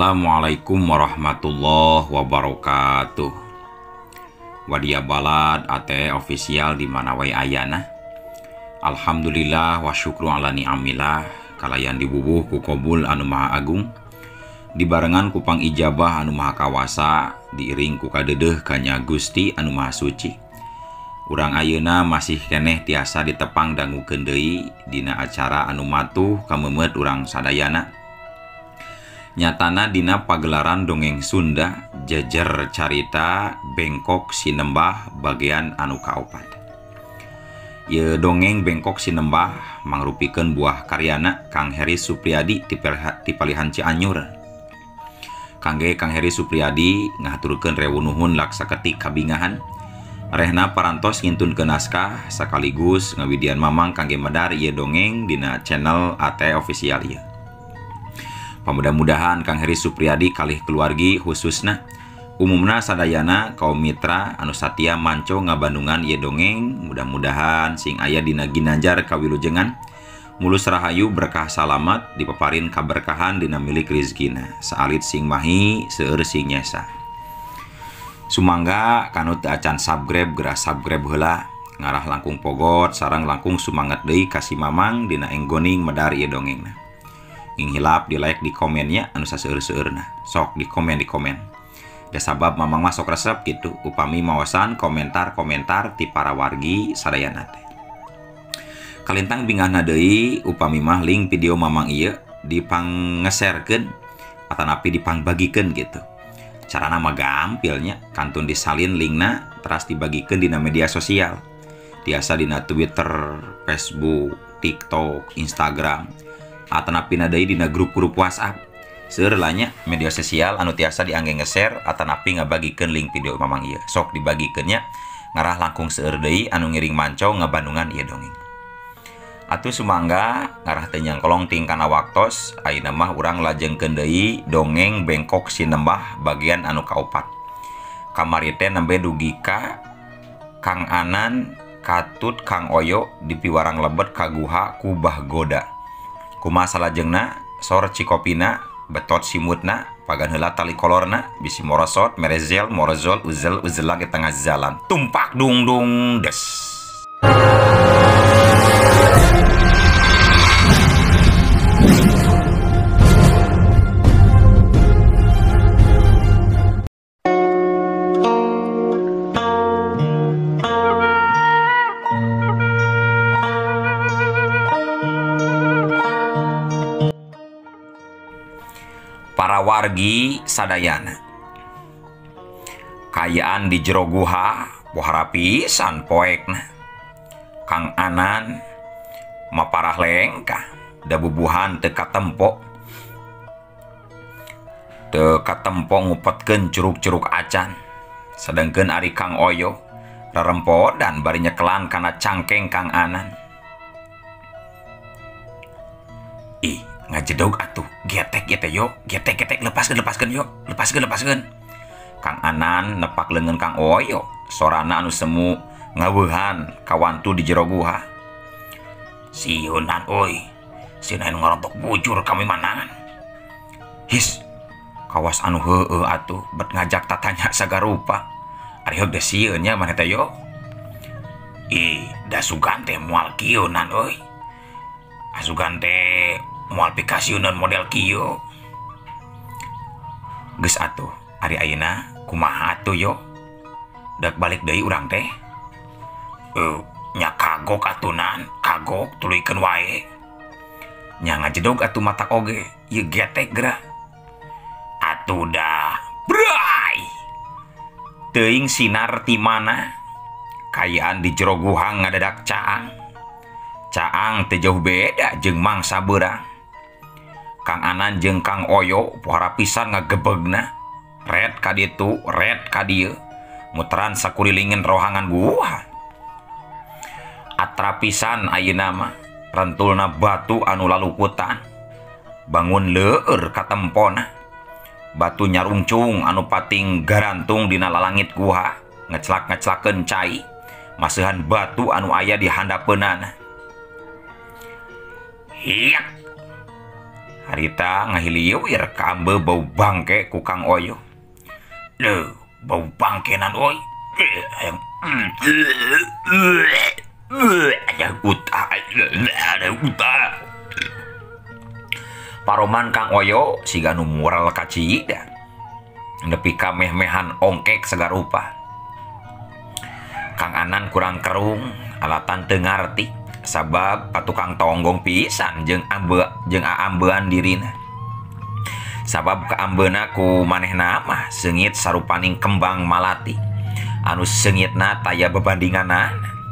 Assalamualaikum warahmatullahi wabarakatuh. Wadia balad ate official di mana wae ayana. Alhamdulillah wa syukru ala ni'amillah kalayan dibubuh ku qabul anu maha agung. Dibarengan ku pang ijabah anu maha kawasa diiring ku kadedeuh kanya Gusti anu maha suci. Urang ayeuna masih keneh tiasa ditepang dangukeun deui dina acara anu matuh kamemet urang sadayana. Nyatana dina pagelaran dongeng Sunda jejer carita Bengkok Sinembah bagian anu kaopat. Ye dongeng Bengkok Sinembah mangrupikeun buah karyana Kang Heri Supriyadi ti Palihan Cianjur. Kangge Kang Heri Supriyadi ngaturkeun rewu nuhun laksaketik kabingahan. Rehna parantos ngintunkeun naskah sakaligus ngawidian mamang kangge medar ieu dongeng dina channel AT Official ieu. Mudah-mudahan Kang Heri Supriyadi kalih keluargi khususna umumna sadayana kaum mitra anu satia manco ngabandungan ieu dongeng, mudah-mudahan sing aya dina ginanjar kawilujengan mulus rahayu berkah salamet dipaparin kaberkahan dina milik rizkina saalit sing mahi seueur sing nyesa. Sumangga kanu teu acan subscribe geura subscribe heula ngarah langkung pogot sareng langkung sumanget deui kasih mamang dina enggoning medar ieu dongengna. Ing hilap di like di komennya anu saseueur-seueurna. Sok di komen. Da sabab mamang masuk resep gitu upami maosan komentar-komentar ti para wargi sadayana teh. Kalintang bingahna deui upami mah link video mamang ieu dipang-nge-sharekeun atanapi dipang-bagikeun gitu. Carana mah gampilnya kantun disalin linkna teras dibagikeun dina media sosial. Tiasa dina Twitter, Facebook, TikTok, Instagram. Atanapina deui dina grup-grup WhatsApp. Seueur lanya media sosial anu tiasa diangge nge-share atanapi ngabagikeun link video mamang ieu. Sok dibagikeun nya ngarah langkung seueur deui anu ngiring manco ngabandungan ieu dongeng. Atuh sumangga ngarah teu nyangkolong ting kana waktos ayeuna mah urang lajengkeun deui dongeng Bengkok Sinembah bagian anu kaopat. Kamari teh nembe dugi ka Kang Anan katut Kang Oyo di piwarang lebet ka guha ku Bahgoda. Kumaha salajengna sor cikopina betot simutna pagan heula tali kolorna bisi morosot merezel morozol uzel uzelang di tengah jalan tumpak dung dung des. Para wargi sadayana kayaan di jero guha pohara pisan poekna. Kang Anan maparah lengkah da bubuhan teu katempo ngupetkeun curug-curug acan. Sedengkeun ari Kang Oyo rerempodan bari nyekelan kana cangkeng Kang Anan. Ih ngajedog atuh getek yo getek lepaskeun yo lepaskeun. Kang Anan nepak leungeun Kang Oyo sorana anu semu ngaweuhan kawantu di jero guha. Sieunan euy sieun ngorontok bujur kami manangan. His kawas anu heueuh atuh bet ngajak tatanya sagarupa ari heug da sieun nya maneh teh yo. Ih da sugan teh moal kieunan euy asugan teh moal pikasiunan model kieu. Geus atuh ari ayeuna kumaha atuh yo dak balik deui urang teh. Nya kagok atunan kagok tuluykeun wae. Nya ngajedog atuh matak oge ieu getek geura. Atuh dah bray teuing sinar ti mana kayaan di jero guha ngadadak caang teu jauh beda jeung mangsa beurang. Kang Anan jeung Kang Oyo pohara pisan ngagebegna red ka ditu red ka dieu muteran sakurilingin rohangan guha. Atra pisan ayeuna mah rentulna batu anu laluputan bangun leueur ka tempona. Batu nyarungcung anu pating garantung dina lalangit guha ngeclak-ngeclakeun cai maseuhan batu anu aya di handapeunana. Hiyak Harita ngahiliwir ka ambe bau bangke ku Kang Oyo. Leuh, bau bangkenan oi. Hayang ada utah. Paroman Kang Oyo siga nu mural ka cida. Nepi ka meh-mehan ongkek segarupa. Kang Anan kurang kerung, alatan teu ngarti sabab patukang tonggong pisan jeung aambean dirina. Sabab kaambeuna ku manehna mah seungit sarupaning kembang malati anu seungitna taya bebandinganna.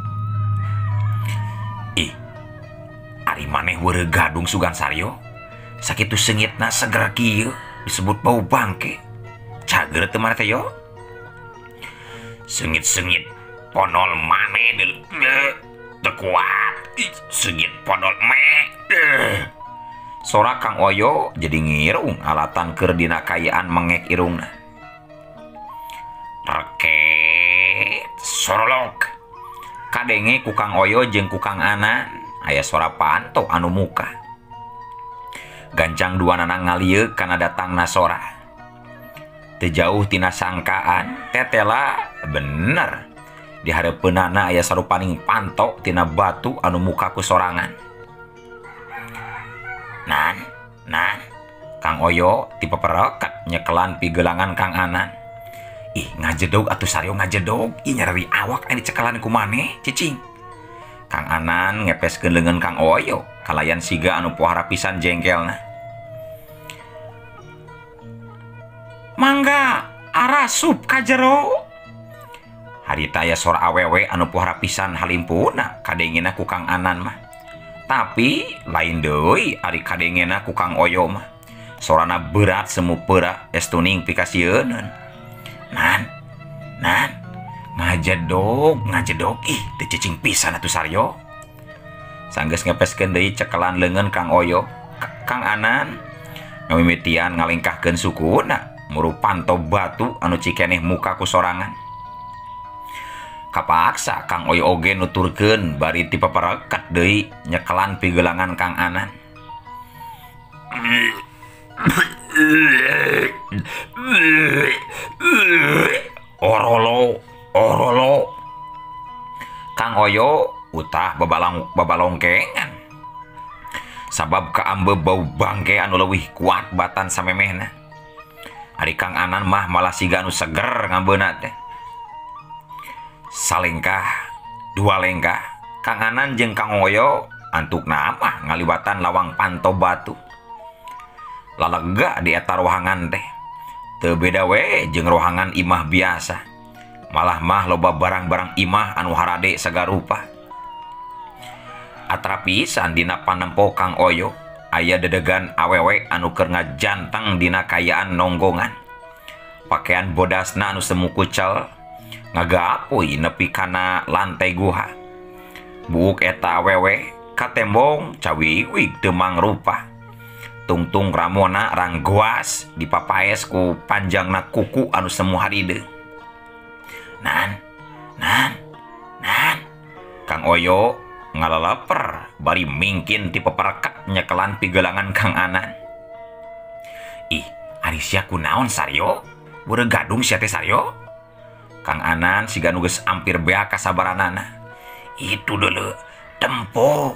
Ih, ari maneh weureu gadung sugan saryo sakitu seungitna seger kieu disebut bau bangke. Cager teu maneh teh yo? Seungit-seungit ponol maneh teu kuat. Seungit ponol meh. Sora Kang Oyo jadi ngirung alatan keur dina kayaan mengek irungna. Reket sorolok. Kadenge ku Kang Oyo jeung ku Kang Anan aya sora panto anu muka. Gancang duanana ngalieuk kana datangna sora. Teu jauh tina sangkaan, tetela bener. Di hareupeunana aya sarupaning panto tina batu anu muka ku sorangan. Nan, Kang Oyo tipe perekat nyekelan pigelangan Kang Anan. Ih, ngajedog atuh saryo ngajedog. Ih, nyari awak ini cekelan ku maneh, cicing. Kang Anan ngepeskeun leungeun Kang Oyo, kalayan siga anu pohara pisan jengkelna. Mangga arasup ka jero. Harita aya sora awewe anu pohara pisan halimpuna kadengina ku Kang Anan mah. Tapi lain deui ari kadengena ku Kang Oyo mah. Sorana berat semu peura estuning pikasieun. Nan, ngajedog. Ih, teu cicing pisan atuh saryo. Sanggeus ngepeskeun deui cekelan leungeun Kang Oyo. Kang Anan ngamimitian ngalengkahkeun sukuna murup panto batu anu cikeneh muka ku sorangan. Kapaksa Kang Oyo oge nuturkeun bari tipe perekat deui nyekelan pigelangan Kang Anan. Orolo. Kang Oyo utah babalongkengan. Sabab kaambe bau bangke anu leuwih kuat batan samemehna. Ari Kang Anan mah malah siga anu seger ngambeuna teh. Salengkah, dua lengkah, Kang Anan jeung Kang Oyo antukna mah ngalibatan lawang panto batu. Lalega di eta rohangan teh. Teu beda we jeung rohangan imah biasa. Malah mah loba barang-barang imah anu harade sagarupa. Atra pisan dina panempo Kang Oyo aya dedegan awewe anu keur ngajanteng dina kayaan nonggongan. Pakaian bodasna anu semu kucel ngagapuy nepi kana lantai guha. Buuk eta awewe katembong cawiwig teu mangrupa. Tungtung ramona ranggoas dipapaes ku panjangna kuku anu semu harideung. Nan. Kang Oyo ngaleleper bari mingkin ti peperekat nyekelan pigelangan Kang Anan. Ih, ari sia kunaon saryo? Beureu gadung sia teh saryo? Kang Anan siga nu geus ampir bea kasabaranana. Itu deuleu, tempo.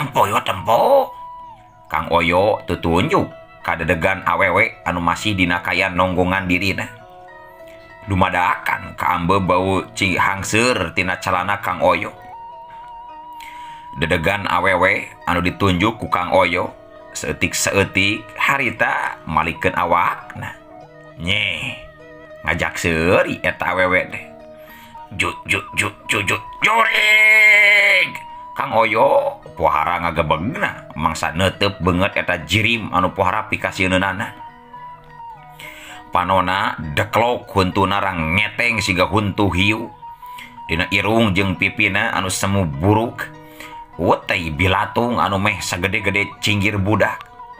Kang Oyo tutunjuk ka dedegan awewe anu masih dina kayaan nonggongan dirina. Dumadakan kaambe bau cihangseur tina calana Kang Oyo. Dedegan awewe anu ditunjuk ku Kang Oyo seeutik harita malikeun awakna. Nyeh, ngajak seuri eta awewe teh. Joreg. Kang Oyo pohara ngagebegna mangsa neuteup beungeut eta jirim anu pohara pikasieunana. Panona deklok huntuna rang ngeteng siga huntu hiu. Dina irung jeung pipina anu semu buruk. Wetei bilatung anu meh sagede-gede cinggir budak.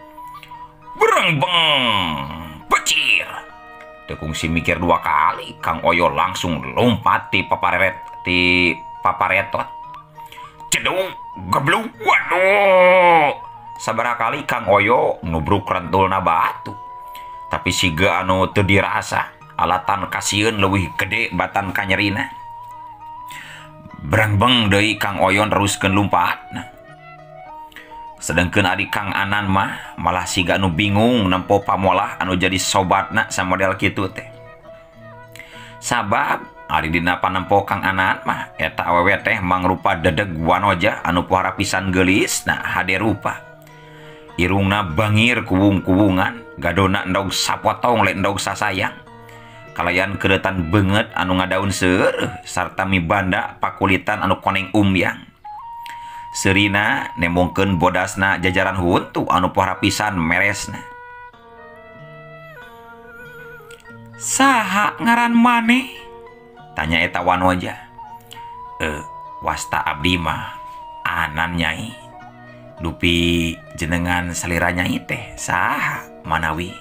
Berengbeng, pecir. Teu kungsi mikir dua kali, Kang Oyo langsung lompat ti paparetot. Cedung, gebluk, waduh. sabaraha kali Kang Oyo nubruk rentulna batu. Tapi siga anu teu dirasa, alatan kasieun leuwih gede batan kanyerina. Berangbeng deui Kang Oyo neruskeun lumpatna. Sedengkeun adik Kang Anan mah malah siga anu bingung nempo pamolah anu jadi sobatna samodel kitu teh. Sabab ari dina panempo Kang Anan mah eta awewe teh mangrupa dedeg wanoja anu pohara pisan geulisna hade rupa. Irungna bangir kuwung-kuwungan, gadona endog sapotong le endog sasayang. Kalayan keretan beungeut anu ngadaun seueur sarta mibanda pakulitan anu koneng umyang. Serina nemongkeun bodasna jajaran huntu anu pohara pisan meresna. Saha ngaran maneh? Tanya eta wanoja. Wasta abdi mah Anan Nyai. Dupi jenengan salira Nyai teh saha manawi?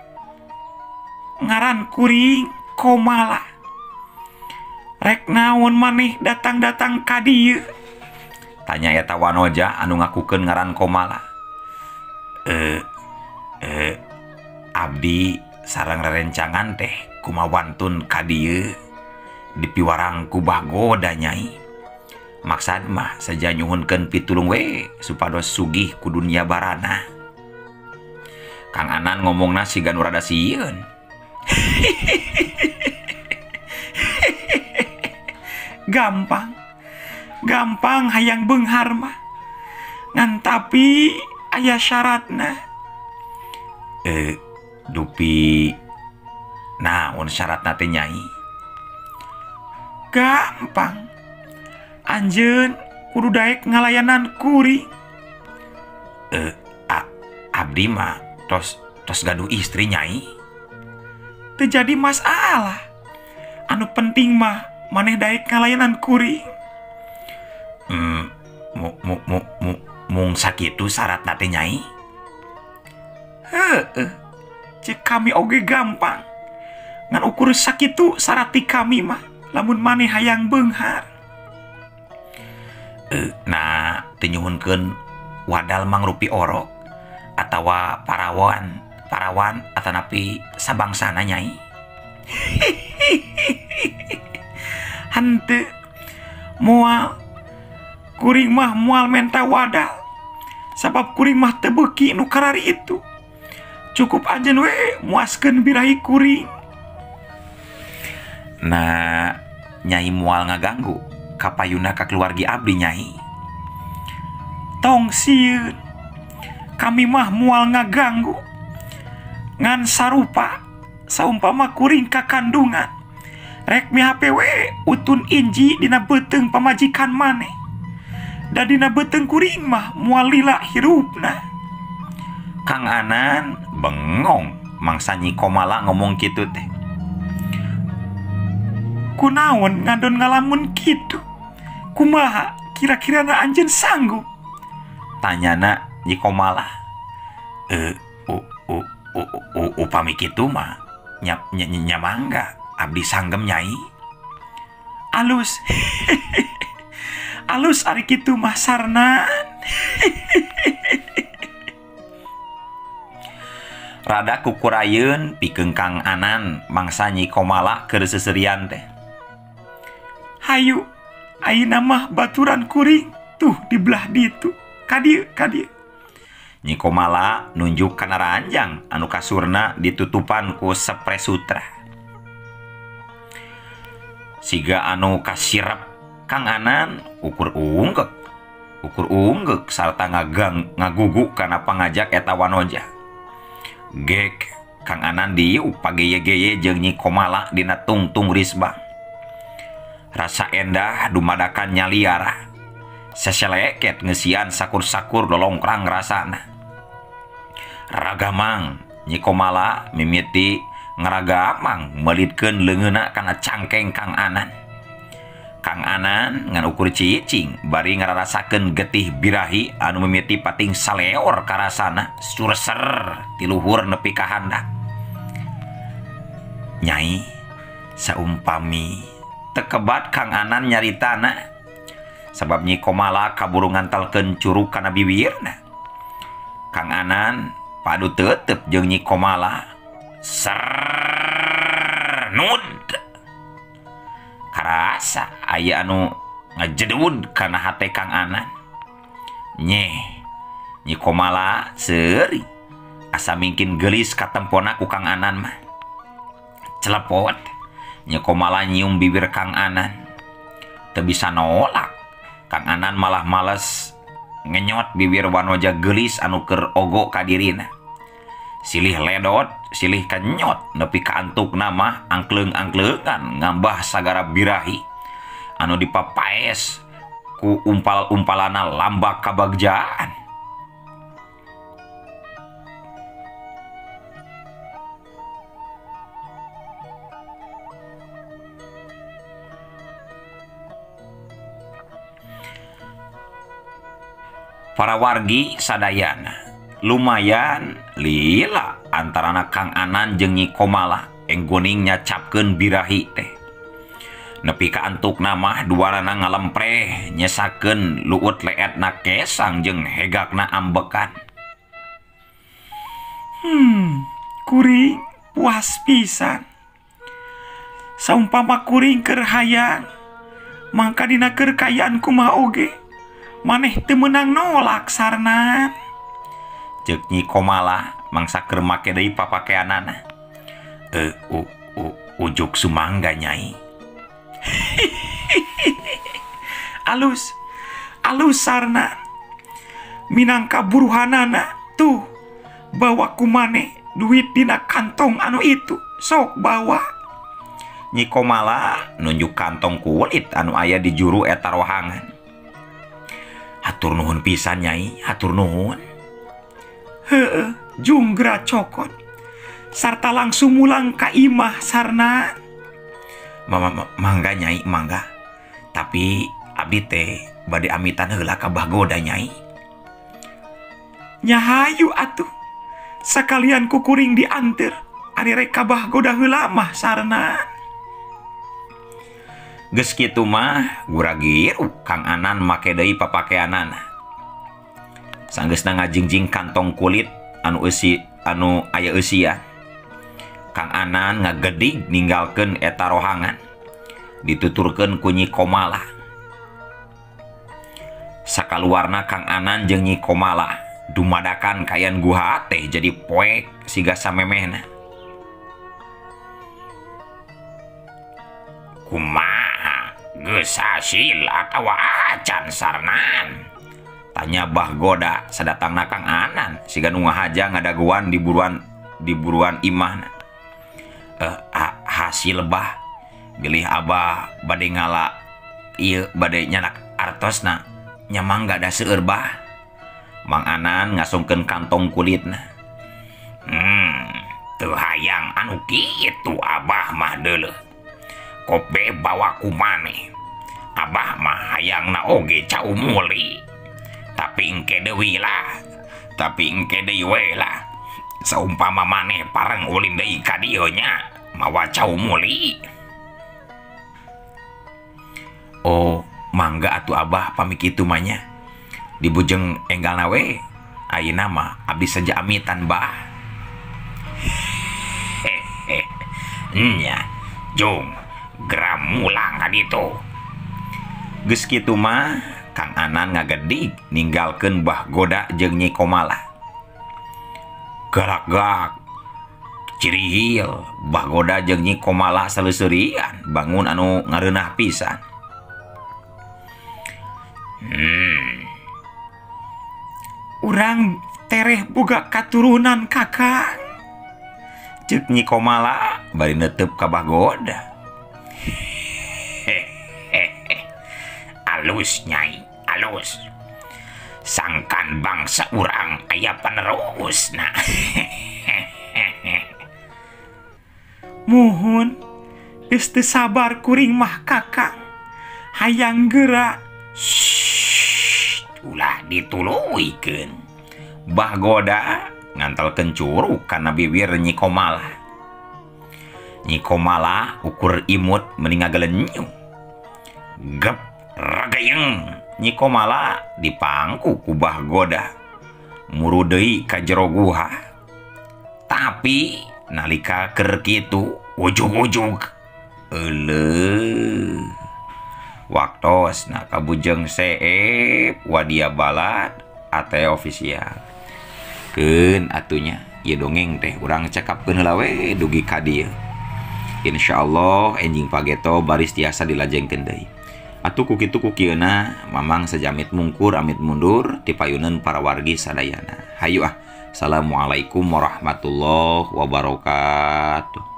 Ngaran kuring Komala. Rek naon maneh datang-datang ka dieu? Tanya eta wanoja anu ngakukeun ngaran Komala. Abdi sareng rerencangan teh kumawantun ka dieu dipiwarang ku Bagoda Nyai. Maksad mah saja nyuhunkeun pitulung we supados sugih ku dunia barana. Kang Anan ngomongna siga nu rada sieun. Gampang hayang beunghar mah. Ngan tapi aya syaratna. Dupi naon syaratna teh Nyai? Gampang. Anjeun kudu daek ngalayanan kuring. Abdi mah tos gaduh istri Nyai. Teu jadi masalah. Anu penting mah maneh daek ngalayanan kuring. Mung sakitu syaratna teh Nyai? Heueuh. Cek kami oge gampang. Ngan ukur sakitu syarat ti kami mah lamun maneh hayang beunghar. Nah, teu nyuhunkeun wadal mangrupi orok atawa parawan atanapi sabangsana Nyai. Henteu moal kuring mah moal menta wadal. Sabab kuring mah teu beuki nu karari itu. Cukup anjeun we muaskeun birahi kuring. Nah, Nyai moal ngaganggu kapayuna ka keluargi abdi Nyai. Tong sieun. Kami mah moal ngaganggu. Ngan sarupa saumpama kuring ka kandungan. Rek mihape we utun inji dina beuteung pamajikan maneh. Da dina beuteung kuring mah moal lila hirupna. Kang Anan bengong mangsa Nyi Komala ngomong kitu teh. Kunaon ngadon ngalamun kitu? Kumaha kira-kirana anjeun sanggup? Tanyana Nyi Komala. Upami kitu mah nyamangga abdi sanggem Nyai. Alus. Alus ari kitu mah sarnan. Rada kukurayeun pikeun Kang Anan mangsa Nyi Komala keur seserian teh. Hayu, ayeuna mah baturan kuring tuh di belah ditu. Kadieu. Nyi Komala nunjuk kana ranjang anu kasurna ditutupan ku spray sutra. Siga anu kasirep Kang Anan ukur unggek sarta ngagugu kana pangajak eta wanoja. Gek Kang Anan diu pageye-geye jeung Nyi Komala dina tungtung risbang. Rasa endah dumadakan nyaliara. Seseleket ngesian sakur-sakur lolongkrang rasana. Ragamang Nyi Komala mimiti ngaragamang melitkeun leungeuna kana cangkeng Kang Anan. Kang Anan ngan ukur cicing bari ngararasakeun getih birahi anu mimiti pating saleor karasana surser ti luhur nepi ka handak. Nyai, saumpami tekebat Kang Anan nyaritana sabab Nyi Komala kaburu ngantalkeun curug kana bibirna. Kang Anan padu tetep jeung Nyi Komala sernud karasa aya anu ngajedud kana hate Kang Anan. Nyi Komala seuri asa mungkin gelis katempona ku Kang Anan mah. Celepot Nyi Komala nyium bibir Kang Anan, teu bisa nolak. Kang Anan malah males ngenyot bibir wanoja gelis anu keur ogo ka dirina. Silih ledot, silih kenyot, nepi ka antukna mah angkleung-angkleungan ngambah sagara birahi anu dipapaes ku umpal-umpalana lambak kabagjaan. Para wargi sadayana lumayan lila antarana Kang Anan jeung Nyi Komala enggoning nyacapkeun birahi teh. Nepi ka antukna mah duarana ngalempreh nyesakeun luut leetna kesang jeung hegakna ambekan. Kuring puas pisan. Saumpama kuring keur hayang, mangka dina keur kayaan kumaha oge maneh teu meunang nolak sarnan. Ceuk Nyi Komala mangsa keur make deui papakeanana. Ujuk sumangga Nyai. alus sarnan. Minangka buruhanana tuh bawa ku maneh duit dina kantong anu itu. Sok bawa. Nyi Komala nunjuk kantong kulit anu aya di juru eta rohangan. Hatur nuhun pisan Nyai, hatur nuhun. Junggra cokot sarta langsung mulang ka imah sarna. Mangga Nyai, mangga. Tapi abdi teh bade amitan heula ka Bahgoda Nyai. Nyahayu atuh. Sakalian kukuring dianteur ari rek ka Bahgoda heula mah sarna. Geus kitu mah guragiru Kang Anan make deui papakeanana. Sanggeusna ngajingjing kantong kulit anu aya eusian. Kang Anan ngagedig ninggalkeun eta rohangan. Dituturkeun ku Nyi Komala. Sakaluarna Kang Anan jeung Nyi Komala dumadakan kayan guha teh jadi poek siga samemehna. Kumaha geus hasil atawa acan sarnan? Tanya Bahgoda sadatangna Kang Anan siga nu ngahaja ngadaguan di buruan imahna. Hasil bah bilih abah bade ngala ieu bade nyanak artosna nya mangga da seueur bah. Mang Anan ngasungkeun kantong kulitna. Teu hayang anu kitu abah mah deuleuh. Kobe bawa ku maneh. Abah mah hayangna oge cau muli. Tapi engke deui we lah. Saumpama maneh pareng ulin deui ka dieu nya mawa cau muli. Oh, mangga atuh abah pami kitu mah nya. Dibujeng enggalna we. Ayeuna mah abdi saja amitan bah. Nya, jong gram mulang ka ditu. Geus kitu mah Kang Anan ngagedig ninggalkeun Bahgoda jeung Nyi Komala. Galak-galak cirihil Bahgoda jeung Nyi Komala saleuseurian bangun anu ngareunah pisan. Urang tereh boga katurunan Kakang. Ceuk Nyi Komala bari neuteup ka Bahgoda. Alus Nyai, alus. Sangkan bangsa urang aya panerusna. Muhun, geus teu sabar kuring mah Kakang. Hayang geura. Ulah dituluykeun. Bahgoda ngantelkeun curug kana bibir Nyi Komala. Nyi Komala ukur imut mending ngagelenyu. Gep ragayeng Nyi Komala dipangku ku Bahgoda. muru deui ka jero guha. Tapi nalika keur kitu ujug-ujug euleuh waktos na kabujeng seep wadia balad ate ofisial. Keun atunya ieu dongeng teh urang cekapkeun heula we dugi ka dieu. Insyaallah enjing pageto baris tiasa dilajengkeun deui. Atuh ku kitu ku kieuna mamang sajamit mungkur amit mundur ti payuneun para wargi sadayana. Hayu ah. Assalamualaikum warahmatullahi wabarakatuh.